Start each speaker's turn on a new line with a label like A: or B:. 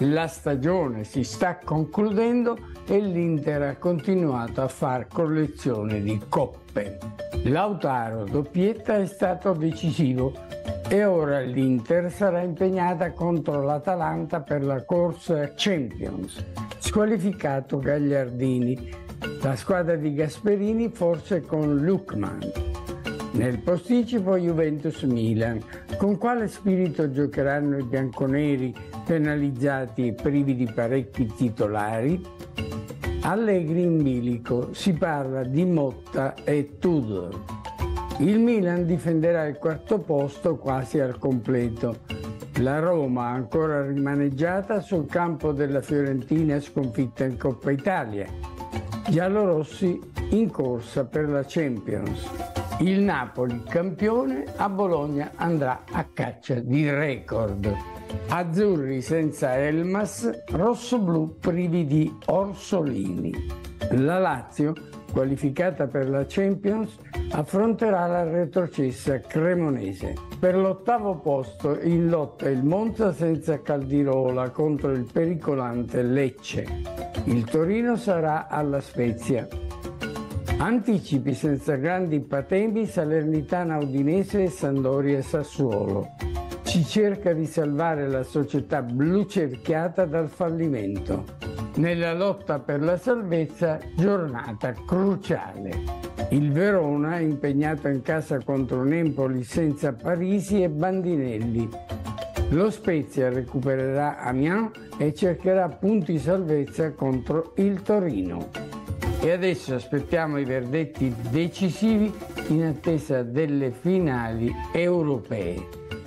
A: La stagione si sta concludendo e l'Inter ha continuato a far collezione di coppe. Lautaro doppietta è stato decisivo e ora l'Inter sarà impegnata contro l'Atalanta per la corsa Champions. Squalificato Gagliardini, la squadra di Gasperini forse con Lookman. Nel posticipo Juventus-Milan. Con quale spirito giocheranno i bianconeri penalizzati e privi di parecchi titolari? Allegri in bilico, si parla di Motta e Tudor. Il Milan difenderà il quarto posto quasi al completo. La Roma ancora rimaneggiata sul campo della Fiorentina sconfitta in Coppa Italia. Giallorossi in corsa per la Champions. Il Napoli, campione, a Bologna andrà a caccia di record. Azzurri senza Elmas, rossoblù privi di Orsolini. La Lazio, qualificata per la Champions, affronterà la retrocessa cremonese. Per l'ottavo posto in lotta il Monza senza Caldirola contro il pericolante Lecce. Il Torino sarà alla Spezia. Anticipi senza grandi patemi Salernitana Udinese e Sampdoria Sassuolo. Si cerca di salvare la società blucerchiata dal fallimento. Nella lotta per la salvezza, giornata cruciale. Il Verona è impegnato in casa contro Empoli senza Parisi e Bandinelli. Lo Spezia recupererà Amiens e cercherà punti salvezza contro il Torino. E adesso aspettiamo i verdetti decisivi in attesa delle finali europee.